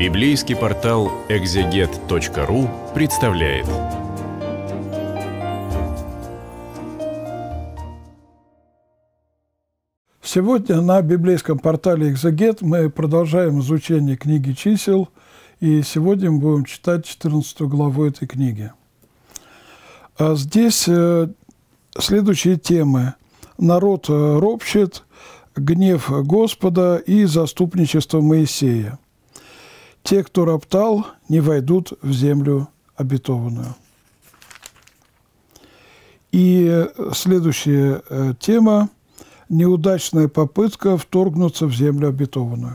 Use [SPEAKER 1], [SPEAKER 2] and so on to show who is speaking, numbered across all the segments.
[SPEAKER 1] Библейский портал экзегет.ру представляет.
[SPEAKER 2] Сегодня на библейском портале «Экзегет» мы продолжаем изучение книги чисел, и сегодня мы будем читать 14 главу этой книги. Здесь следующие темы: народ ропщет, гнев Господа и заступничество Моисея. Те, кто роптал, не войдут в землю обетованную. И следующая тема – неудачная попытка вторгнуться в землю обетованную.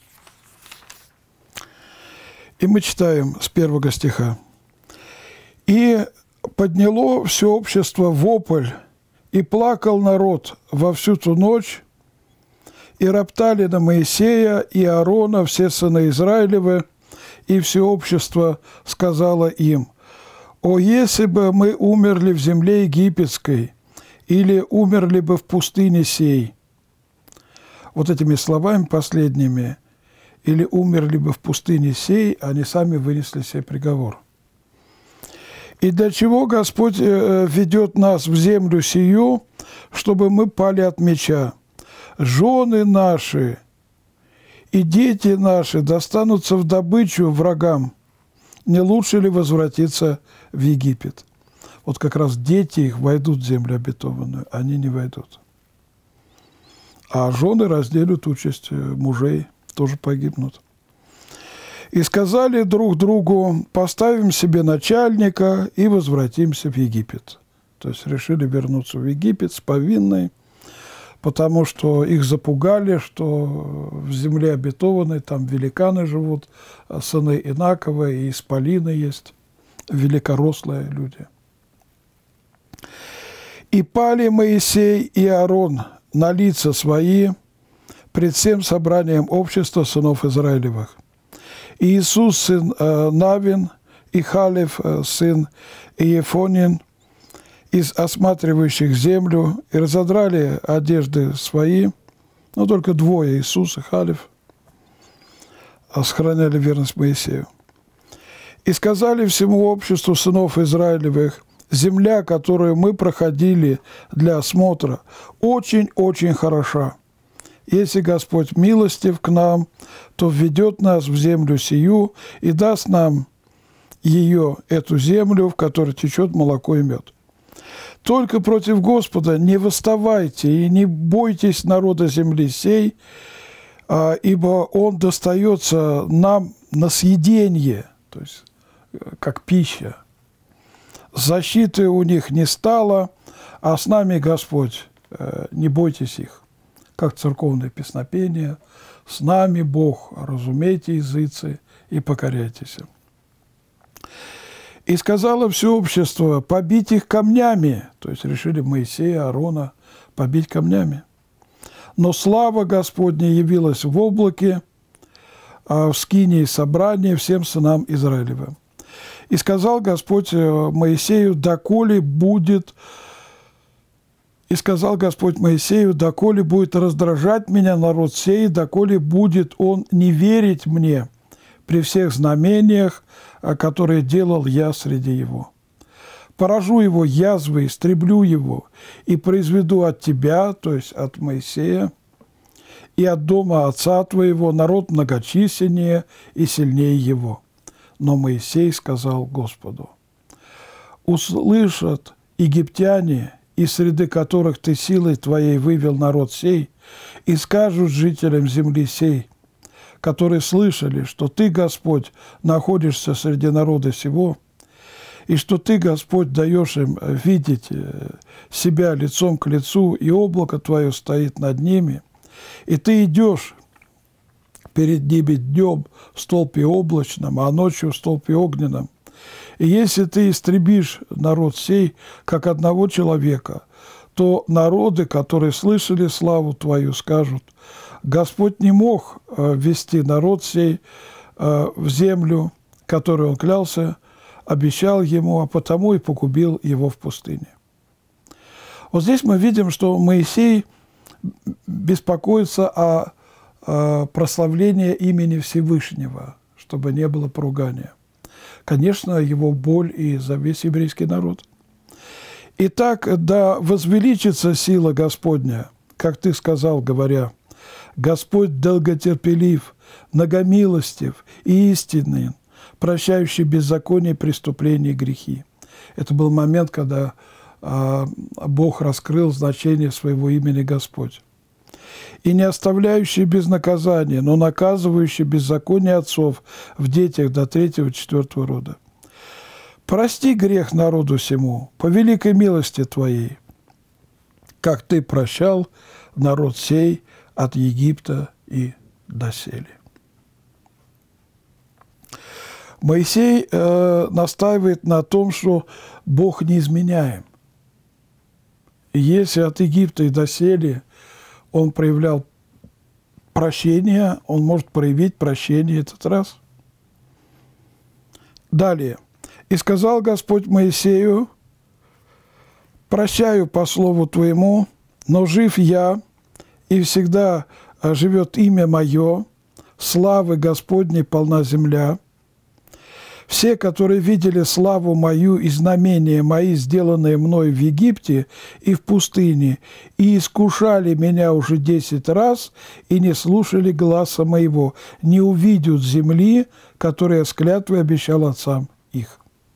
[SPEAKER 2] И мы читаем с 1 стиха. «И подняло все общество вопль, и плакал народ во всю ту ночь, и роптали на Моисея и Аарона все сыны Израилевы, и все общество сказало им: «О, если бы мы умерли в земле египетской, или умерли бы в пустыне сей». Вот этими словами последними, или умерли бы в пустыне сей, они сами вынесли себе приговор. «И для чего Господь ведет нас в землю сию, чтобы мы пали от меча? Жены наши и дети наши достанутся в добычу врагам. Не лучше ли возвратиться в Египет?» Вот как раз дети их войдут в землю обетованную, они не войдут. А жены разделят участь мужей, тоже погибнут. «И сказали друг другу: поставим себе начальника и возвратимся в Египет». То есть решили вернуться в Египет с повинной, потому что их запугали, что в земле обетованной там великаны живут, сыны Инакова и Исполина есть, великорослые люди. «И пали Моисей и Аарон на лица свои пред всем собранием общества сынов Израилевых. И Иисус, сын Навин, и Халев, сын Иефонин, из осматривающих землю, и разодрали одежды свои, но только двое, Иисус и Халев, сохраняли верность Моисею. И сказали всему обществу сынов Израилевых: земля, которую мы проходили для осмотра, очень-очень хороша. Если Господь милостив к нам, то введет нас в землю сию и даст нам ее, эту землю, в которой течет молоко и мед. Только против Господа не восставайте и не бойтесь народа земли сей, ибо он достается нам на съеденье», то есть как пища. «Защиты у них не стало, а с нами Господь, не бойтесь их». Как церковное песнопение: «С нами Бог, разумейте, языцы, и покоряйтесь». «И сказало все общество: побить их камнями», то есть решили Моисея, Аарона побить камнями. «Но слава Господня явилась в облаке, в скинии собрания всем сынам Израилевым. И сказал Господь Моисею: доколе будет раздражать меня народ сей, доколе будет он не верить мне при всех знамениях, которые делал я среди его. Поражу его язвой, истреблю его, и произведу от тебя», то есть от Моисея, «и от дома отца твоего народ многочисленнее и сильнее его». Но Моисей сказал Господу: «Услышат египтяне, из среды которых ты силой твоей вывел народ сей, и скажут жителям земли сей, которые слышали, что ты, Господь, находишься среди народа сего, и что ты, Господь, даешь им видеть себя лицом к лицу, и облако твое стоит над ними, и ты идешь перед ними днем в столпе облачном, а ночью в столпе огненном. И если ты истребишь народ сей, как одного человека, то народы, которые слышали славу твою, скажут: Господь не мог ввести народ сей в землю, которую он клялся, обещал ему, а потому и погубил его в пустыне». Вот здесь мы видим, что Моисей беспокоится о прославлении имени Всевышнего, чтобы не было поругания. Конечно, его боль и за весь еврейский народ. Итак, да возвеличится сила Господня, как ты сказал, говоря, Господь долготерпелив, многомилостив и истинный, прощающий беззаконие, преступления и грехи. Это был момент, когда Бог раскрыл значение своего имени Господь. И не оставляющий без наказания, но наказывающий беззаконие отцов в детях до 3-4 рода. Прости грех народу сему по великой милости Твоей, как Ты прощал народ сей от Египта и доселе. Моисей настаивает на том, что Бог неизменяем. И если от Египта и доселе Он проявлял прощение, Он может проявить прощение этот раз. Далее. «И сказал Господь Моисею, прощаю по слову Твоему, но жив я, и всегда живет имя Мое, славы Господней полна земля. Все, которые видели славу Мою и знамения Мои, сделанные Мной в Египте и в пустыне, и искушали Меня уже 10 раз, и не слушали гласа Моего, не увидят земли, которую я с клятвой обещал отцам их».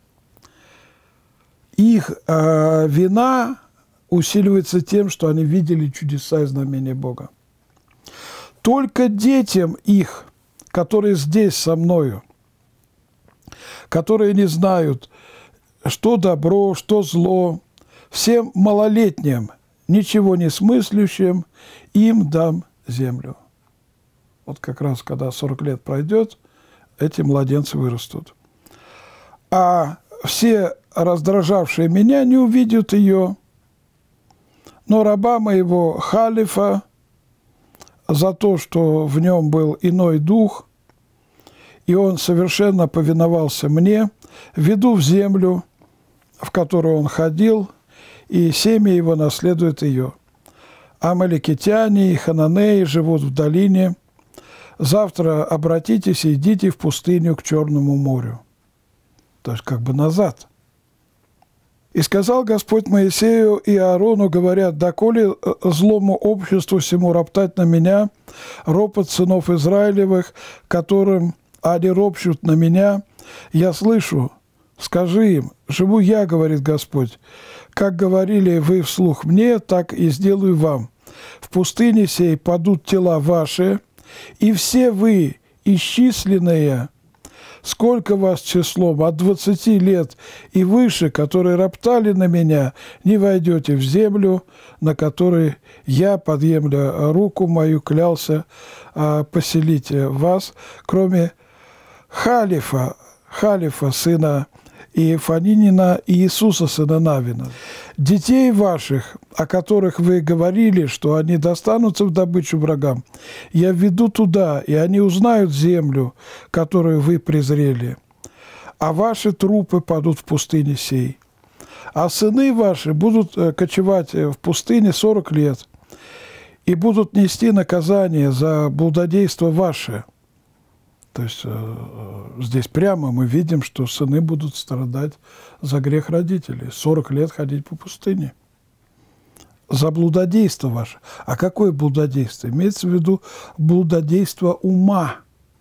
[SPEAKER 2] Их вина усиливается тем, что они видели чудеса и знамения Бога. Только детям их, которые здесь со мною, которые не знают, что добро, что зло, всем малолетним, ничего не смыслящим, им дам землю. Вот как раз, когда 40 лет пройдет, эти младенцы вырастут. А все раздражавшие меня не увидят ее, но раба моего Халифа за то, что в нем был иной дух, и он совершенно повиновался мне, веду в землю, в которую он ходил, и семя его наследует ее. Амаликитяне и хананеи живут в долине. Завтра обратитесь и идите в пустыню к Черному морю. То есть как бы назад. «И сказал Господь Моисею и Аарону, говоря, доколе злому обществу всему роптать на меня, ропот сынов Израилевых, которым они ропщут на меня, я слышу, скажи им, живу я, говорит Господь, как говорили вы вслух мне, так и сделаю вам. В пустыне сей падут тела ваши, и все вы, исчисленные, сколько вас числом, от 20 лет и выше, которые роптали на меня, не войдете в землю, на которой я, подъемля руку мою, клялся поселить вас, кроме Халифа, сына Иефанинина и Иисуса, сына Навина. Детей ваших, о которых вы говорили, что они достанутся в добычу врагам, я введу туда, и они узнают землю, которую вы презрели. А ваши трупы падут в пустыне сей. А сыны ваши будут кочевать в пустыне 40 лет и будут нести наказание за блудодейство ваше». То есть здесь прямо мы видим, что сыны будут страдать за грех родителей. 40 лет ходить по пустыне. За блудодейство ваше. А какое блудодейство? Имеется в виду блудодейство ума.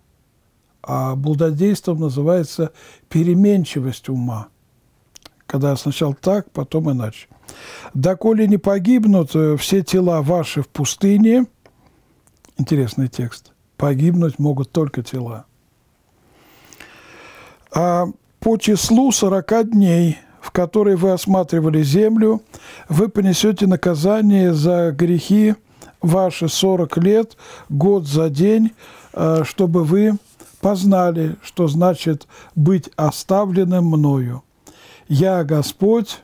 [SPEAKER 2] А блудодейством называется переменчивость ума. Когда сначала так, потом иначе. «Доколе не погибнут все тела ваши в пустыне», интересный текст, погибнуть могут только тела. «А по числу 40 дней, в которые вы осматривали землю, вы понесете наказание за грехи ваши 40 лет, год за день, чтобы вы познали, что значит быть оставленным мною. Я, Господь,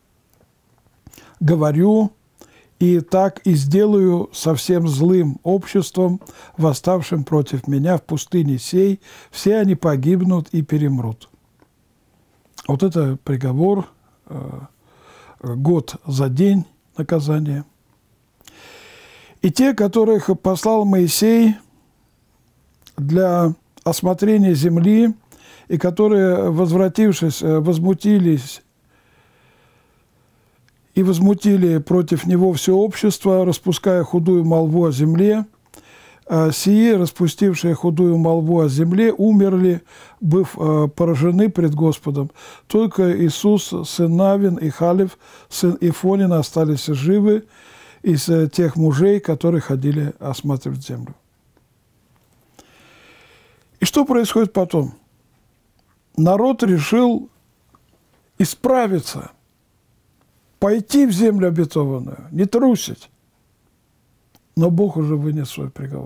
[SPEAKER 2] говорю, и так и сделаю со всем злым обществом, восставшим против меня в пустыне сей, все они погибнут и перемрут». Вот это приговор, год за день наказания. «И те, которых послал Моисей для осмотрение земли, и которые, возвратившись, возмутились и возмутили против него все общество, распуская худую молву о земле. Сии, распустившие худую молву о земле, умерли, быв поражены пред Господом. Только Иисус, сын Навин, и Халев, сын Ифонин, остались живы из тех мужей, которые ходили осматривать землю. И что происходит потом? Народ решил исправиться, пойти в землю обетованную, не трусить. Но Бог уже вынес свой приговор.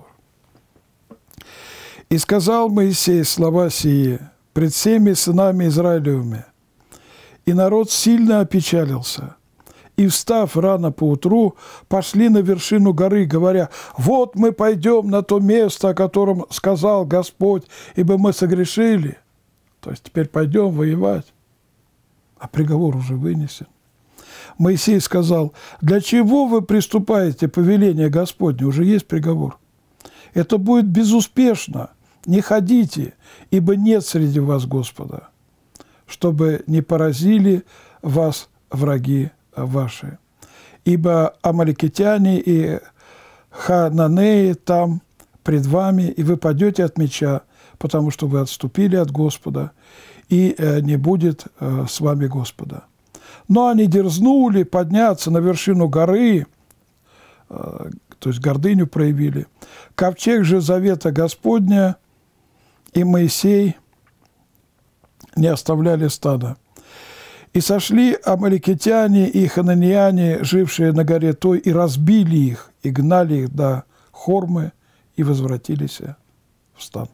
[SPEAKER 2] «И сказал Моисей слова сии пред всеми сынами Израилевыми, и народ сильно опечалился. И, встав рано поутру, пошли на вершину горы, говоря: вот мы пойдем на то место, о котором сказал Господь, ибо мы согрешили». То есть теперь пойдем воевать, а приговор уже вынесен. Моисей сказал: для чего вы приступаете повеление Господне? Уже есть приговор. Это будет безуспешно. Не ходите, ибо нет среди вас Господа, чтобы не поразили вас враги ваши. Ибо амаликитяне и хананеи там пред вами, и вы падете от меча, потому что вы отступили от Господа, и не будет с вами Господа. Но они дерзнули подняться на вершину горы, то есть гордыню проявили. Ковчег же завета Господня и Моисей не оставляли стада. И сошли амаликитяне и хананеяне, жившие на горе той, и разбили их, и гнали их до Хормы, и возвратились в стан.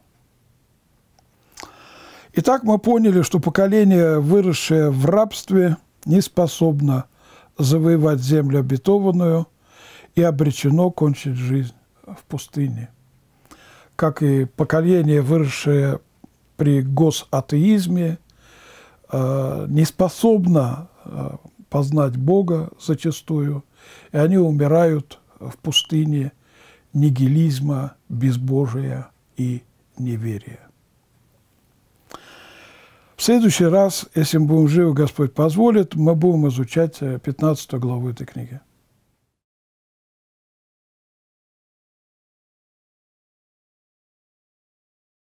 [SPEAKER 2] Итак, мы поняли, что поколение, выросшее в рабстве, не способно завоевать землю обетованную и обречено кончить жизнь в пустыне. Как и поколение, выросшее при госатеизме, не способно познать Бога зачастую, и они умирают в пустыне нигилизма, безбожия и неверия. В следующий раз, если мы будем живы, Господь позволит, мы будем изучать 15 главу этой книги.